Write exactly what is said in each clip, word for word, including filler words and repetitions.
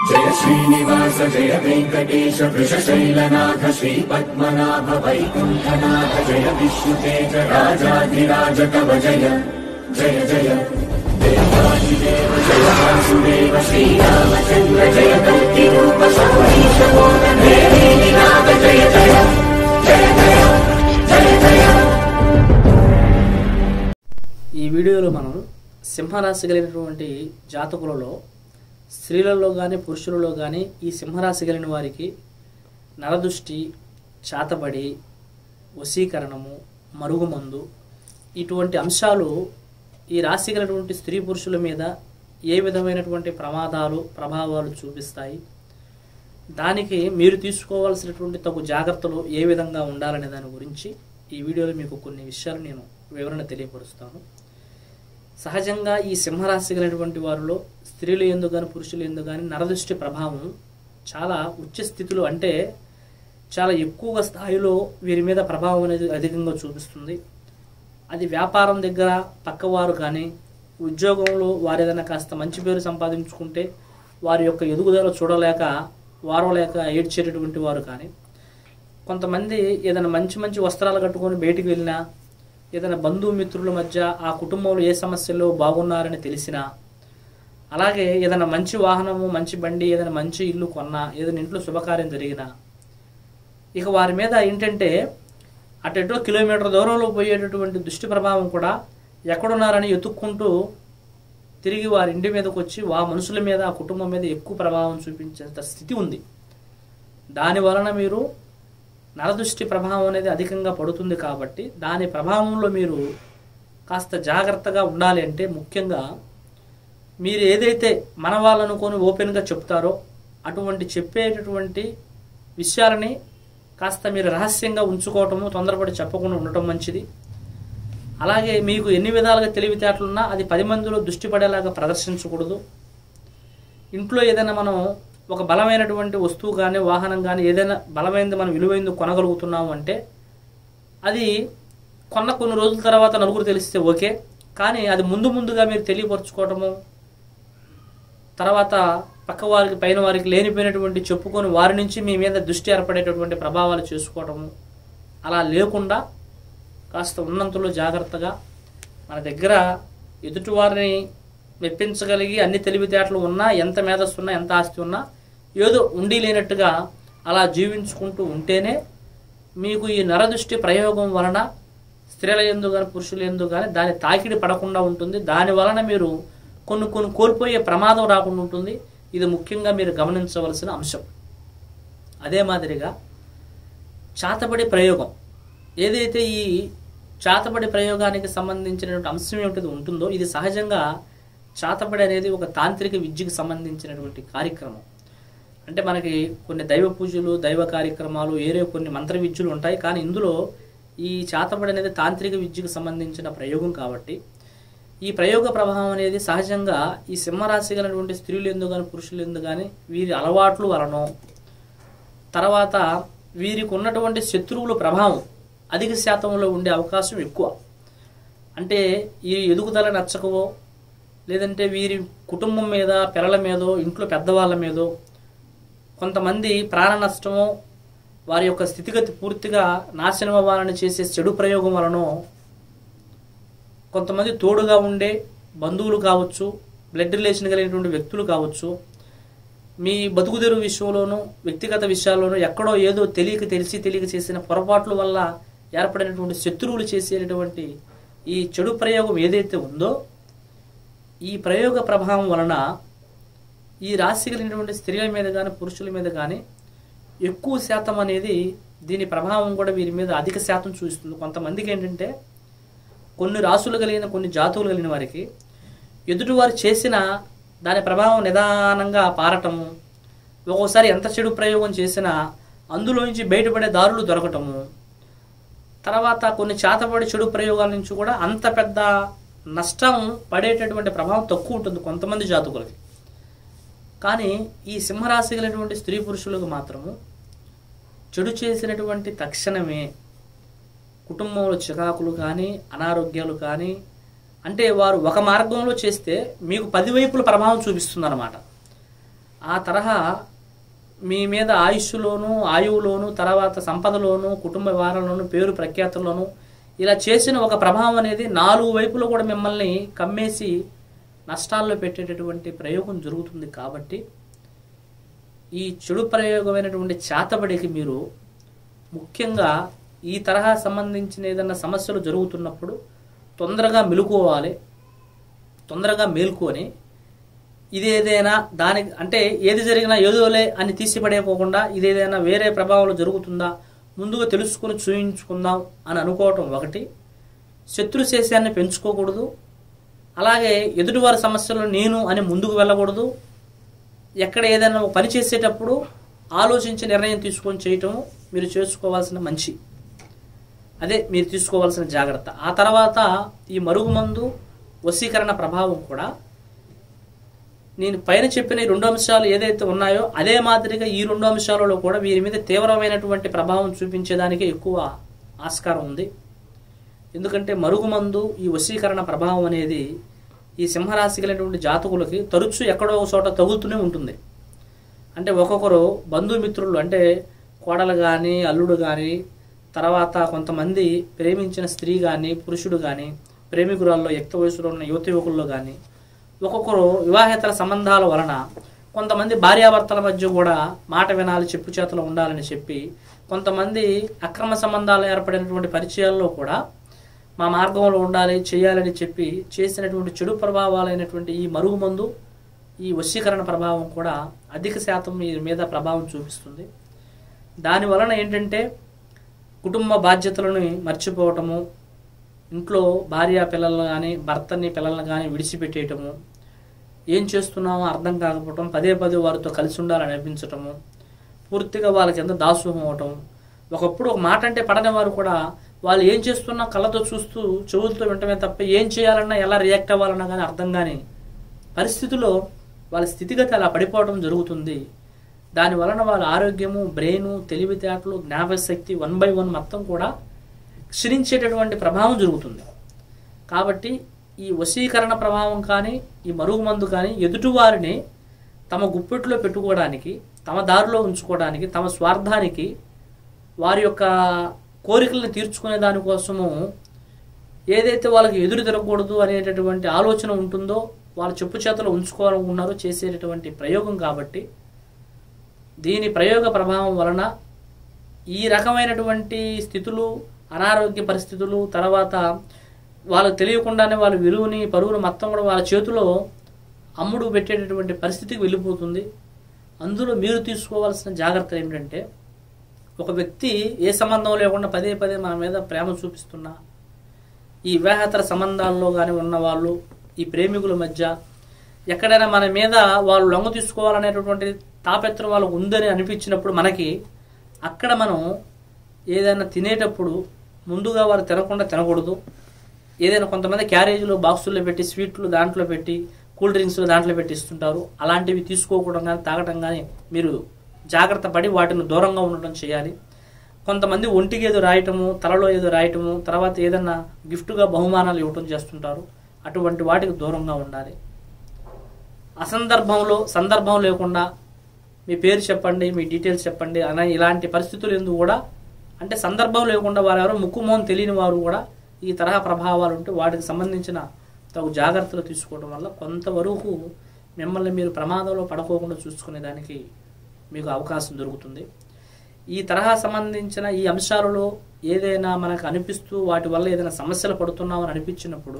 जय श्रीनिवास जय वेंकटेश वृषशैलनाथ श्री पद्मनाभ वैकुंठनाथ जय विष्णुतेज राजाधिराज तव जय जय जय देवादिदेव जय वासुदेव श्रीरामचंद्र जय कल्किरूप शौरीश मोदन देवीनाथ जय जय जय जय जय जय। ఈ వీడియోలో మనం సింహరాశి కలిగినటువంటి జాతకులలో స్త్రీలలో కానీ పురుషులలో కానీ ఈ సింహరాశి కలిగిన వారికి నరదృష్టి, చాతబడి, వశీకరణము, మరుగుమందు ఇటువంటి అంశాలు ఈ రాశి కలిగినటువంటి స్త్రీ పురుషుల మీద ఏ విధమైనటువంటి ప్రమాదాలు ప్రభావాలు చూపిస్తాయి, దానికి మీరు తీసుకోవాల్సినటువంటి తగు జాగ్రత్తలు ఏ విధంగా ఉండాలనే దాని గురించి ఈ వీడియోలో మీకు కొన్ని విషయాలు నేను వివరణ తెలియపరుస్తాను. సహజంగా ఈ సింహరాశి కలిగినటువంటి వారిలో స్త్రీలు ఎందు కానీ పురుషులు ఎందు కానీ నరదృష్టి ప్రభావం చాలా ఉచ్చ స్థితిలో, అంటే చాలా ఎక్కువగా స్థాయిలో వీరి మీద ప్రభావం అనేది అధికంగా చూపిస్తుంది. అది వ్యాపారం దగ్గర పక్కవారు కానీ, ఉద్యోగంలో వారు ఏదైనా కాస్త మంచి పేరు సంపాదించుకుంటే వారి యొక్క ఎదుగుదల చూడలేక వారవలేక ఏడ్చేటటువంటి వారు కానీ, కొంతమంది ఏదైనా మంచి మంచి వస్త్రాలు కట్టుకొని బయటికి వెళ్ళినా, ఏదైనా బంధుమిత్రుల మధ్య ఆ కుటుంబంలో ఏ సమస్యల్లో బాగున్నారని తెలిసినా, అలాగే ఏదైనా మంచి వాహనము, మంచి బండి, ఏదైనా మంచి ఇల్లు కొన్నా, ఏదైనా ఇంట్లో శుభకార్యం జరిగినా, ఇక వారి మీద ఏంటంటే అటెటో కిలోమీటర్ దూరంలో పోయేటటువంటి దృష్టి ప్రభావం కూడా ఎక్కడున్నారని ఎత్తుక్కుంటూ తిరిగి వారి ఇంటి మీదకి వచ్చి వా మనుషుల మీద, ఆ కుటుంబం మీద ఎక్కువ ప్రభావం చూపించేంత స్థితి ఉంది. దాని వలన మీరు నరదృష్టి ప్రభావం అనేది అధికంగా పడుతుంది. కాబట్టి దాని ప్రభావంలో మీరు కాస్త జాగ్రత్తగా ఉండాలి. అంటే ముఖ్యంగా మీరు ఏదైతే మన వాళ్ళనుకొని ఓపెన్గా చెప్తారో అటువంటి చెప్పేటటువంటి విషయాలని కాస్త మీరు రహస్యంగా ఉంచుకోవటము, తొందరపడి చెప్పకుండా ఉండటం మంచిది. అలాగే మీకు ఎన్ని విధాలుగా తెలివితేటలున్నా అది పది మందిలో దృష్టి పడేలాగా ప్రదర్శించకూడదు. ఇంట్లో ఏదైనా మనం ఒక బలమైనటువంటి వస్తువు కానీ, వాహనం కానీ, ఏదైనా బలమైనది మనం విలువైంది కొనగలుగుతున్నాము అంటే అది కొన్న కొన్ని రోజుల తర్వాత నలుగురు తెలిస్తే ఓకే, కానీ అది ముందు ముందుగా మీరు తెలియపరచుకోవటము, తర్వాత పక్క వారికి పైన వారికి లేనిపోయినటువంటి చెప్పుకొని వారి నుంచి మీ మీద దృష్టి ఏర్పడేటటువంటి ప్రభావాలు చేసుకోవటము అలా లేకుండా కాస్త ఉన్నంతలో జాగ్రత్తగా మన దగ్గర ఎదుటివారిని మెప్పించగలిగి అన్ని తెలివితేటలు ఉన్నా, ఎంత మేధస్సు ఉన్నా, ఎంత ఆస్తి ఉన్నా, ఏదో ఉండి లేనట్టుగా అలా జీవించుకుంటూ ఉంటేనే మీకు ఈ నరదృష్టి ప్రయోగం వలన స్త్రీల యందు కానీ పురుషుల యందు కానీ దాని తాకిడి పడకుండా ఉంటుంది. దాని వలన మీరు కొన్ని కొన్ని కోల్పోయే ప్రమాదం రాకుండా ఉంటుంది. ఇది ముఖ్యంగా మీరు గమనించవలసిన అంశం. అదే మాదిరిగా చాతబడి ప్రయోగం, ఏదైతే ఈ చాతబడి ప్రయోగానికి సంబంధించినటువంటి అంశం ఏమిటి ఉంటుందో, ఇది సహజంగా చాతబడి అనేది ఒక తాంత్రిక విద్యకు సంబంధించినటువంటి కార్యక్రమం. అంటే మనకి కొన్ని దైవ పూజలు, దైవ కార్యక్రమాలు, ఏరే కొన్ని మంత్ర విద్యలు ఉంటాయి. కానీ ఇందులో ఈ చాతబడి అనేది తాంత్రిక విద్యకు సంబంధించిన ప్రయోగం. కాబట్టి ఈ ప్రయోగ ప్రభావం అనేది సహజంగా ఈ సింహరాశి కలిగినటువంటి స్త్రీలు ఎందు కానీ పురుషులు ఎందు కానీ వీరి అలవాట్లు వలనో, తర్వాత వీరికి ఉన్నటువంటి శత్రువుల ప్రభావం అధిక శాతంలో ఉండే అవకాశం ఎక్కువ. అంటే ఈ ఎదుగుదల నచ్చకవో, లేదంటే వీరి కుటుంబం మీద, పిల్లల మీదో, ఇంట్లో పెద్దవాళ్ళ మీదో కొంతమంది ప్రాణ నష్టమో, వారి యొక్క స్థితిగతి పూర్తిగా నాశనం అవ్వాలని చేసే చెడు ప్రయోగం వలనో, కొంతమంది తోడుగా ఉండే బంధువులు కావచ్చు, బ్లడ్ రిలేషన్ కలిగినటువంటి వ్యక్తులు కావచ్చు, మీ బతుకుదెరువు విషయంలోనూ వ్యక్తిగత విషయాల్లోనూ ఎక్కడో ఏదో తెలియక తెలిసి తెలియక చేసిన పొరపాట్ల వల్ల ఏర్పడినటువంటి శత్రువులు చేసేటటువంటి ఈ చెడు ప్రయోగం ఏదైతే ఉందో, ఈ ప్రయోగ ప్రభావం వలన ఈ రాశి కలిగినటువంటి స్త్రీల మీద కానీ పురుషుల మీద కానీ ఎక్కువ శాతం అనేది దీని ప్రభావం కూడా వీరి మీద అధిక శాతం చూపిస్తుంది. కొంతమందికి ఏంటంటే కొన్ని రాసులు కలిగిన, కొన్ని జాతువులు కలిగిన వారికి ఎదుటివారు చేసిన దాని ప్రభావం నిదానంగా పారటము, ఒక్కోసారి ఎంత చెడు ప్రయోగం చేసినా అందులోంచి బయటపడే దారులు దొరకటము, తర్వాత కొన్ని చేతబడి చెడు ప్రయోగాల నుంచి కూడా అంత పెద్ద నష్టం పడేటటువంటి ప్రభావం తక్కువ ఉంటుంది కొంతమంది జాతకులకి. కానీ ఈ సింహరాశి కలిగినటువంటి స్త్రీ పురుషులకు మాత్రము చెడు చేసినటువంటి తక్షణమే కుటుంబంలో చికాకులు కానీ, అనారోగ్యాలు కానీ, అంటే వారు ఒక మార్గంలో చేస్తే మీకు పది వైపుల ప్రభావం చూపిస్తుంది అన్నమాట. ఆ తరహా మీ మీద ఆయుష్లోను ఆయువులోను తర్వాత సంపదలోను కుటుంబ వ్యవహారంలోను పేరు ప్రఖ్యాతుల్లోను ఇలా చేసిన ఒక ప్రభావం అనేది నాలుగు వైపులో కూడా మిమ్మల్ని కమ్మేసి నష్టాల్లో పెట్టేటటువంటి ప్రయోగం జరుగుతుంది. కాబట్టి ఈ చెడు ప్రయోగమైనటువంటి చేతబడికి మీరు ముఖ్యంగా ఈ తరహా సంబంధించిన ఏదైనా సమస్యలు జరుగుతున్నప్పుడు తొందరగా మెలుకోవాలి. తొందరగా మేల్కొని ఇదేదైనా దానికి అంటే ఏది జరిగినా ఏదోలే అని తీసిపడేయకోకుండా ఇదేదైనా వేరే ప్రభావాలు జరుగుతుందా ముందుగా తెలుసుకుని చూయించుకుందాం అని అనుకోవటం ఒకటి. శత్రు శేషాన్ని పెంచుకోకూడదు. అలాగే ఎదుటివారి సమస్యలు నేను అని ముందుకు వెళ్ళకూడదు. ఎక్కడ ఏదైనా పని చేసేటప్పుడు ఆలోచించి నిర్ణయం తీసుకొని చేయటం మీరు చేసుకోవాల్సిన మంచి, అదే మీరు తీసుకోవాల్సిన జాగ్రత్త. ఆ తర్వాత ఈ మరుగుమందు వశీకరణ ప్రభావం కూడా నేను పైన చెప్పిన ఈ రెండు అంశాలు ఏదైతే ఉన్నాయో అదే మాదిరిగా ఈ రెండు అంశాలలో కూడా వీరి మీద తీవ్రమైనటువంటి ప్రభావం చూపించేదానికే ఎక్కువ ఆస్కారం ఉంది. ఎందుకంటే మరుగుమందు ఈ వశీకరణ ప్రభావం అనేది ఈ సింహరాశి కలిగినటువంటి జాతకులకి తరచూ ఎక్కడో ఒక చోట తగులుతూనే ఉంటుంది. అంటే ఒక్కొక్కరు బంధుమిత్రులు అంటే కోడలు కానీ అల్లుడు కానీ తర్వాత కొంతమంది ప్రేమించిన స్త్రీ కానీ పురుషుడు కానీ ప్రేమికురాల్లో యుక్త వయసులో ఉన్న యువతి యువకుల్లో కానీ ఒక్కొక్కరు వివాహేతర సంబంధాల వలన కొంతమంది భార్యాభర్తల మధ్య కూడా మాట వినాలి చెప్పు చేతలు ఉండాలని చెప్పి కొంతమంది అక్రమ సంబంధాలు ఏర్పడినటువంటి పరిచయాల్లో కూడా మా మార్గంలో ఉండాలి చేయాలని చెప్పి చేసినటువంటి చెడు ప్రభావాలైనటువంటి ఈ మరుగుమందు ఈ వశీకరణ ప్రభావం కూడా అధిక శాతం మీ మీద ప్రభావం చూపిస్తుంది. దాని వలన ఏంటంటే కుటుంబ బాధ్యతలను మర్చిపోవటము, ఇంట్లో భార్య పిల్లలను కానీ భర్తని పిల్లలను కానీ విడిచిపెట్టేయటము, ఏం చేస్తున్నామో అర్థం కాకపోవటం, పదే పదే వారితో కలిసి ఉండాలని అనిపించటము, పూర్తిగా వాళ్ళ కింద దాసోహం అవటం. ఒకప్పుడు ఒక మాట అంటే పడని వారు కూడా వాళ్ళు ఏం చేస్తున్నా కళ్ళతో చూస్తూ చెవులతో వింటమే తప్ప ఏం చేయాలన్నా ఎలా రియాక్ట్ అవ్వాలన్నా కానీ అర్థం కాని పరిస్థితిలో వాళ్ళ స్థితిగతి అలా పడిపోవడం జరుగుతుంది. దాని వలన వాళ్ళ ఆరోగ్యము, బ్రెయిను, తెలివితేటలు, జ్ఞాపకశక్తి వన్ బై వన్ మొత్తం కూడా క్షీణించేటటువంటి ప్రభావం జరుగుతుంది. కాబట్టి ఈ వశీకరణ ప్రభావం కానీ ఈ మరుగుమందు కానీ ఎదుటివారిని తమ గుప్పెట్లో పెట్టుకోవడానికి, తమ దారిలో ఉంచుకోవడానికి, తమ స్వార్థానికి, వారి యొక్క కోరికలను తీర్చుకునే దానికోసము ఏదైతే వాళ్ళకి ఎదురు తిరగకూడదు అనేటటువంటి ఆలోచన ఉంటుందో వాళ్ళు చెప్పు చేతలో ఉంచుకోవాలనుకున్నారో చేసేటటువంటి ప్రయోగం. కాబట్టి దీని ప్రయోగ ప్రభావం వలన ఈ రకమైనటువంటి స్థితులు, అనారోగ్య పరిస్థితులు, తర్వాత వాళ్ళకు తెలియకుండానే వాళ్ళ విలువని పరువును మొత్తం కూడా వాళ్ళ చేతిలో అమ్ముడు పెట్టేటటువంటి పరిస్థితికి వెళ్ళిపోతుంది. అందులో మీరు తీసుకోవాల్సిన జాగ్రత్తలు ఏంటంటే ఒక వ్యక్తి ఏ సంబంధం లేకుండా పదే పదే మన మీద ప్రేమ చూపిస్తున్నా, ఈ వివాహేతర సంబంధాల్లో కానీ ఉన్నవాళ్ళు, ఈ ప్రేమికుల మధ్య ఎక్కడైనా మన మీద వాళ్ళు లొంగ తీసుకోవాలనేటటువంటి తాపెత్తరం వాళ్ళకు ఉందని అనిపించినప్పుడు మనకి అక్కడ మనం ఏదైనా తినేటప్పుడు ముందుగా వారు తినకుండా తినకూడదు. ఏదైనా కొంతమంది క్యారేజీలో బాక్సుల్లో పెట్టి స్వీట్లు దాంట్లో పెట్టి కూల్ డ్రింక్స్లో దాంట్లో పెట్టి ఇస్తుంటారు. అలాంటివి తీసుకోకూడదు కానీ తాగటం కానీ మీరు జాగ్రత్త పడి వాటిని దూరంగా ఉండటం చేయాలి. కొంతమంది ఒంటికి ఏదో రాయటము, తలలో ఏదో రాయటము, తర్వాత ఏదన్నా గిఫ్ట్గా బహుమానాలు ఇవ్వటం చేస్తుంటారు. అటువంటి వాటికి దూరంగా ఉండాలి. అసందర్భంలో సందర్భం లేకుండా మీ పేరు చెప్పండి, మీ డీటెయిల్స్ చెప్పండి అనే ఇలాంటి పరిస్థితులు ఎందుకు కూడా అంటే సందర్భం లేకుండా వారు ఎవరో ముక్కు మోహం తెలియని వారు కూడా ఈ తరహా ప్రభావాలు ఉంటే వాటికి సంబంధించిన తగు జాగ్రత్తలు తీసుకోవడం వల్ల కొంతవరకు మిమ్మల్ని మీరు ప్రమాదంలో పడుకోకుండా చూసుకునే దానికి మీకు అవకాశం దొరుకుతుంది. ఈ తరహా సంబంధించిన ఈ అంశాలలో ఏదైనా మనకు అనిపిస్తూ వాటి వల్ల ఏదైనా సమస్యలు పడుతున్నామని అనిపించినప్పుడు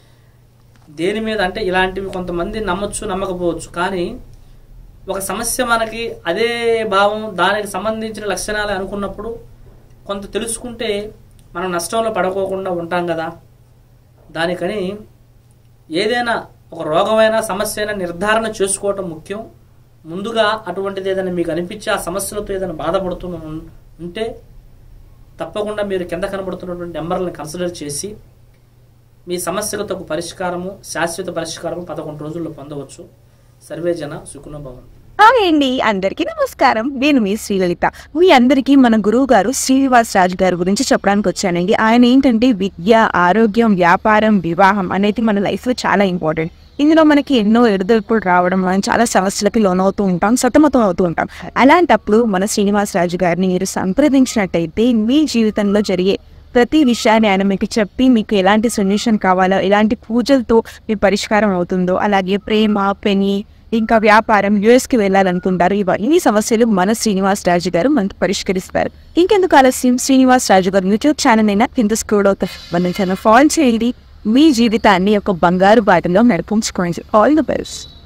దేని మీద అంటే ఇలాంటివి కొంతమంది నమ్మచ్చు నమ్మకపోవచ్చు, కానీ ఒక సమస్య మనకి అదే భావం దానికి సంబంధించిన లక్షణాలే అనుకున్నప్పుడు కొంత తెలుసుకుంటే మనం నష్టంలో పడుకోకుండా ఉంటాం కదా. దానికని ఏదైనా ఒక రోగమైనా సమస్య అయినా నిర్ధారణ చేసుకోవటం ముఖ్యం. ముందుగా అటువంటిది ఏదైనా మీకు అనిపించి ఆ సమస్యలతో ఏదైనా బాధపడుతూ ఉంటే తప్పకుండా మీరు కింద కనబడుతున్నటువంటి నెంబర్లను కన్సిడర్ చేసి మీ సమస్యకు తగు పరిష్కారము, శాశ్వత పరిష్కారము పదకొండు రోజుల్లో పొందవచ్చు. సర్వే జన సుఖినో భవంతు. హాయ్ అండి, అందరికీ నమస్కారం. నేను మీ శ్రీలలిత. మీ అందరికీ మన గురువు గారు శ్రీనివాస్ రాజు గారి గురించి చెప్పడానికి వచ్చానండి. ఆయన ఏంటంటే విద్య, ఆరోగ్యం, వ్యాపారం, వివాహం అనేది మన లైఫ్లో చాలా ఇంపార్టెంట్. ఇందులో మనకి ఎన్నో ఎడుదొడుపులు రావడం, మనం చాలా సమస్యలకి లోనవుతూ ఉంటాం, సతమతం అవుతూ ఉంటాం. అలాంటప్పుడు మన శ్రీనివాసరాజు గారిని మీరు సంప్రదించినట్టయితే మీ జీవితంలో జరిగే ప్రతి విషయాన్ని ఆయన మీకు చెప్పి మీకు ఎలాంటి సొల్యూషన్ కావాలో, ఎలాంటి పూజలతో మీ పరిష్కారం అవుతుందో, అలాగే ప్రేమ, పెని, ఇంకా వ్యాపారం, యుఎస్కి వెళ్ళాలనుకుంటారు, ఇవన్నీ సమస్యలు మన శ్రీనివాస్ రాజు గారు మనకు పరిష్కరిస్తారు. ఇంకెందుకు ఆలస్యం, శ్రీనివాస్ రాజు గారు యూట్యూబ్ ఛానల్ అయినా కింద స్క్రోల్ అవుతారు, మన ఛానల్ ఫాలో చేయండి. మీ జీవితాన్ని ఒక బంగారు బాటలో నడిపించుకోండి. All the best.